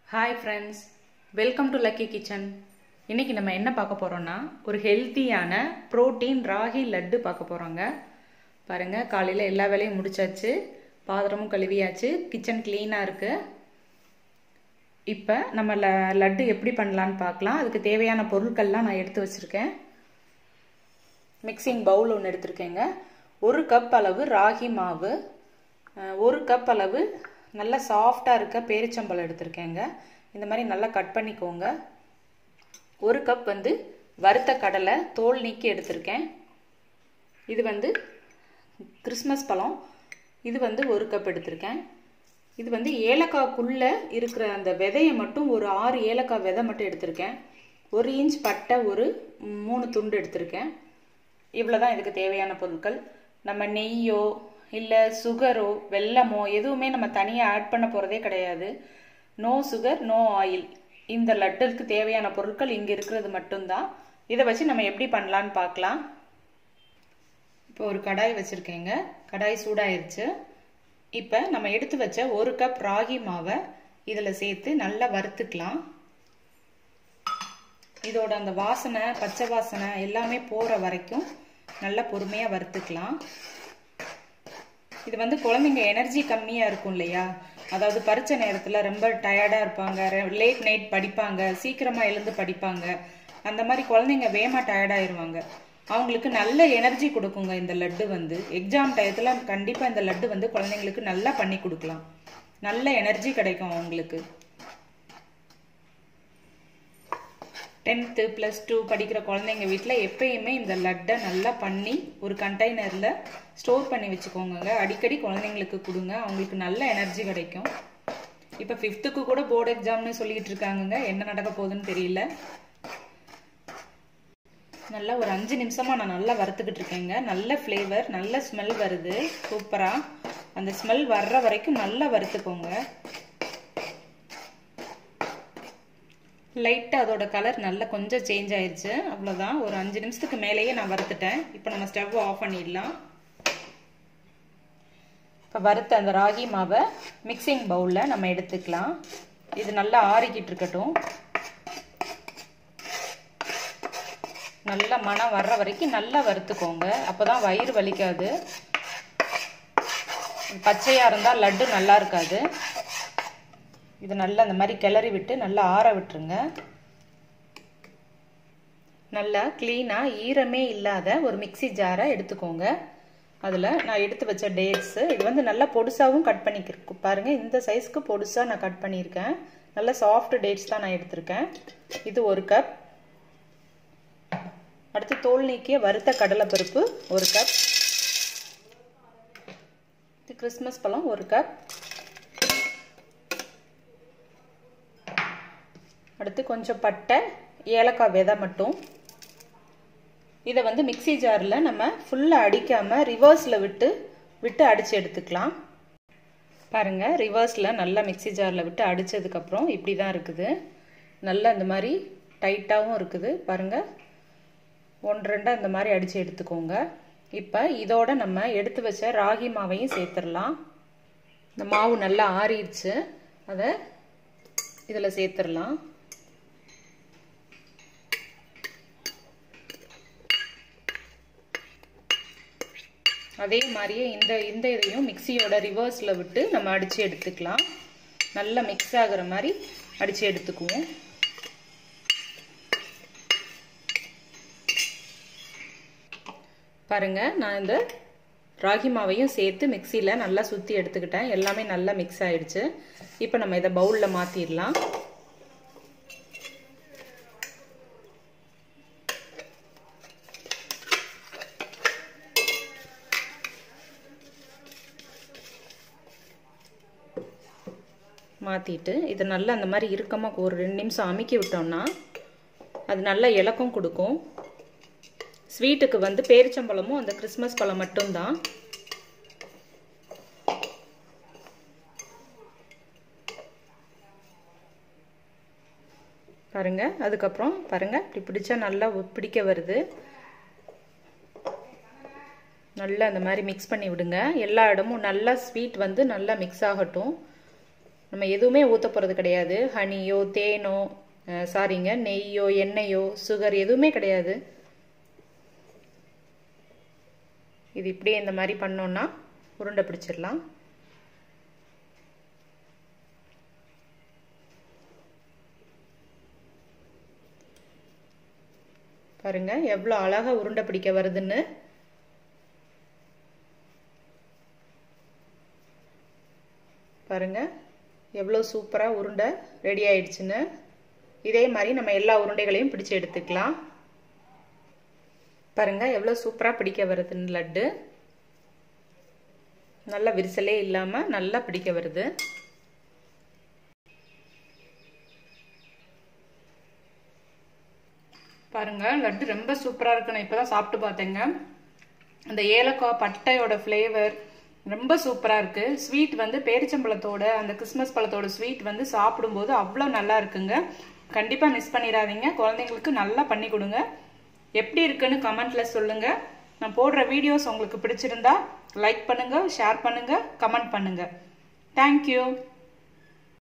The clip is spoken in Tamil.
Hi friends, welcome to Lucky Kitchen. இன்னைக்கு நம்ம என்ன பார்க்க போறோம்னா ஒரு ஹெல்தியான புரோட்டீன் ராகி லட்டு பார்க்க போறோங்க. பாருங்க காலையில எல்லா வேலையும் முடிச்சாச்சு. பாத்திரமும் கழுவியாச்சு. கிச்சன் க்ளீனா இருக்கு. இப்போ நம்ம லட்டு எப்படி பண்ணலாம்னு பார்க்கலாம். அதுக்கு தேவையான பொருட்கள்லாம் நான் எடுத்து வச்சிருக்கேன். மிக்சிங் பவுல் ஒன்று எடுத்துருக்கேங்க. 1 கப் அளவு ராகி மாவு, 1 கப் அளவு நல்லா சாஃப்டாக இருக்க பேரிச்சம்பழம் எடுத்துருக்கேங்க. இந்த மாதிரி நல்லா கட் பண்ணிக்கோங்க. 1 கப் வந்து வறுத்த கடலை தோல் நீக்கி எடுத்திருக்கேன். இது வந்து கிறிஸ்மஸ் பழம், இது வந்து 1 கப் எடுத்திருக்கேன். இது வந்து ஏலக்காய்க்குள்ளே இருக்கிற அந்த விதையை மட்டும் ஒரு 6 ஏலக்காய் விதை மட்டும் எடுத்திருக்கேன். 1 இன்ச் பட்டை ஒரு 3 துண்டு எடுத்திருக்கேன். இவ்வளோதான் இதுக்கு தேவையான பொருட்கள். நம்ம நெய்யோ இல்லை சுகரோ வெல்லமோ எதுவுமே நம்ம தனியாக ஆட் பண்ண போகிறதே கிடையாது. No sugar no oil. இந்த லட்டுக்கு தேவையான பொருட்கள் இங்கே இருக்கிறது மட்டும்தான். இதை வச்சு நம்ம எப்படி பண்ணலான்னு பார்க்கலாம். இப்போ ஒரு கடாய் வச்சுருக்கேங்க. கடாய் சூடாயிருச்சு. இப்போ நம்ம எடுத்து வச்ச 1 கப் ராகி மாவை இதில் சேர்த்து நல்லா வறுத்துக்கலாம். இதோட அந்த வாசனை பச்சை வாசனை எல்லாமே போகிற வரைக்கும் நல்லா பொறுமையாக வறுத்துக்கலாம். இது வந்து குழந்தைங்க எனர்ஜி கம்மியாக இருக்கும் இல்லையா, அதாவது பரீட்சை நேரத்தில் ரொம்ப டயர்டாக இருப்பாங்க, லேட் நைட் படிப்பாங்க, சீக்கிரமாக எழுந்து படிப்பாங்க, அந்த மாதிரி குழந்தைங்க வேகமாக டயர்டாயிருவாங்க. அவங்களுக்கு நல்ல எனர்ஜி கொடுக்குங்க இந்த லட்டு வந்து. எக்ஸாம் டயத்தில் கண்டிப்பாக இந்த லட்டு வந்து குழந்தைங்களுக்கு நல்லா பண்ணி கொடுக்கலாம். நல்ல எனர்ஜி கிடைக்கும் அவங்களுக்கு. 10th +2 படிக்கிற குழந்தைங்க வீட்டில் எப்பயுமே இந்த லட்டை நல்லா பண்ணி ஒரு கண்டெய்னரில் ஸ்டோர் பண்ணி வச்சுக்கோங்க. அடிக்கடி குழந்தைங்களுக்கு கொடுங்க, அவங்களுக்கு நல்ல எனர்ஜி கிடைக்கும். இப்போ 5th கூட போர்டு எக்ஸாம்னு சொல்லிட்டு இருக்காங்க. என்ன நடக்க போகுதுன்னு தெரியல. நல்லா ஒரு 5 நிமிஷமாக நான் நல்லா வறுத்துக்கிட்டு இருக்கேங்க. நல்ல ஃப்ளேவர், நல்ல ஸ்மெல் வருது சூப்பராக. அந்த ஸ்மெல் வர்ற வரைக்கும் நல்லா வறுத்துக்கோங்க. லைட்டாக அதோட கலர் நல்லா கொஞ்சம் சேஞ்ச் ஆயிடுச்சு. அவ்வளோதான், ஒரு 5 நிமிஷத்துக்கு மேலேயே நான் வறுத்துட்டேன். இப்போ நம்ம ஸ்டவ் ஆஃப் பண்ணிடலாம். இப்போ வறுத்த அந்த ராகி மாவை மிக்சிங் பவுலில் நம்ம எடுத்துக்கலாம். இது நல்லா ஆறிக்கிட்டு இருக்கட்டும். நல்லா மணம் வர்ற வரைக்கும் நல்லா வறுத்துக்கோங்க. அப்போ தான் வயிறு வலிக்காது. பச்சையாக இருந்தால் லட்டு நல்லா இருக்காது. இது நல்லா இந்த மாதிரி கிளறி விட்டு நல்லா ஆற விட்டுருங்க. நல்லா க்ளீனாக ஈரமே இல்லாத ஒரு மிக்சி ஜாரை எடுத்துக்கோங்க. அதில் நான் எடுத்து வச்ச டேட்ஸு, இது வந்து நல்லா பொடுசாகவும் கட் பண்ணிக்கிறேன். பாருங்கள், இந்த சைஸ்க்கு பொடுசாக நான் கட் பண்ணியிருக்கேன். நல்லா சாஃப்ட் டேட்ஸ் தான் நான் எடுத்திருக்கேன். இது 1 கப். அடுத்து தோல் நீக்கிய வறுத்த கடலைப்பருப்பு 1 கப். இது கிறிஸ்மஸ் பழம் 1 கப். அடுத்து கொஞ்சம் பட்டை, ஏலக்காய் விதை மட்டும். இதை வந்து மிக்சி ஜாரில் நம்ம ஃபுல்லாக அடிக்காமல் ரிவர்ஸில் விட்டு அடித்து எடுத்துக்கலாம். பாருங்கள், ரிவர்ஸில் நல்லா மிக்சி ஜாரில் விட்டு அடித்ததுக்கப்புறம் இப்படி தான் இருக்குது. நல்லா இந்த மாதிரி டைட்டாகவும் இருக்குது. பாருங்கள், 1-2 இந்த மாதிரி அடித்து எடுத்துக்கோங்க. இப்போ இதோட நம்ம எடுத்து வச்ச ராகி மாவையும் சேர்த்துடலாம். இந்த மாவு நல்லா ஆறிடுச்சு. அதை இதில் சேர்த்துடலாம். அதே மாதிரியே இந்த இதையும் மிக்சியோட ரிவர்ஸில் விட்டு நம்ம அடித்து எடுத்துக்கலாம். நல்லா மிக்ஸ் ஆகிற மாதிரி அடித்து எடுத்துக்குவோம். பாருங்கள், நான் இந்த ராகி மாவையும் சேர்த்து மிக்சியில் நல்லா சுற்றி எடுத்துக்கிட்டேன். எல்லாமே நல்லா மிக்ஸ் ஆகிடுச்சு. இப்போ நம்ம இதை பவுலில் மாற்றிடலாம். மாற்றிட்டு இது நல்லா அந்த மாதிரி இறுக்கமாக ஒரு 2 நிமிஷம் அமுக்கி விட்டோம்னா அது நல்லா இலக்கம் கொடுக்கும். ஸ்வீட்டுக்கு வந்து பேரிச்சம்பழமும் அந்த கிறிஸ்மஸ் பழம் மட்டும்தான். பாருங்கள், அதுக்கப்புறம் பாருங்கள், இப்படி பிடிச்சா நல்லா பிடிக்க வருது. நல்லா அந்த மாதிரி மிக்ஸ் பண்ணி விடுங்க. எல்லா இடமும் நல்லா ஸ்வீட் வந்து நல்லா மிக்ஸ் ஆகட்டும். நம்ம எதுவுமே ஊற்ற போகிறது கிடையாது. ஹனியோ தேனோ நெய்யோ எண்ணெயோ சுகர் எதுவுமே கிடையாது. இது இப்படியே இந்த மாதிரி பண்ணோன்னா உருண்டை பிடிச்சிடலாம். பாருங்க எவ்வளோ அழகா உருண்டை பிடிக்க வருதுன்னு. பாருங்க எவ்வளோ சூப்பராக உருண்டை ரெடி ஆயிடுச்சுன்னு. இதே மாதிரி நம்ம எல்லா உருண்டைகளையும் பிடிச்சு எடுத்துக்கலாம். பாருங்க எவ்வளோ சூப்பராக பிடிக்க வருதுன்னு. லட்டு நல்லா விரிசலே இல்லாமல் நல்லா பிடிக்க வருது. பாருங்க லட்டு ரொம்ப சூப்பராக இருக்கு. நான் இப்போ தான் சாப்பிட்டு பார்த்தேங்க. அந்த ஏலக்காய் பட்டையோட ஃப்ளேவர் ரொம்ப சூப்பராக இருக்குது. ஸ்வீட் வந்து பேரிச்சம்பழத்தோட அந்த கிறிஸ்மஸ் பழத்தோட ஸ்வீட் வந்து சாப்பிடும்போது அவ்வளோ நல்லா இருக்குங்க. கண்டிப்பாக மிஸ் பண்ணிடாதீங்க. குழந்தைங்களுக்கு நல்லா பண்ணி கொடுங்க. எப்படி இருக்குன்னு கமெண்ட்டில் சொல்லுங்கள். நான் போடுற வீடியோஸ் உங்களுக்கு பிடிச்சிருந்தா லைக் பண்ணுங்கள், ஷேர் பண்ணுங்கள், கமெண்ட் பண்ணுங்கள். தேங்க்யூ.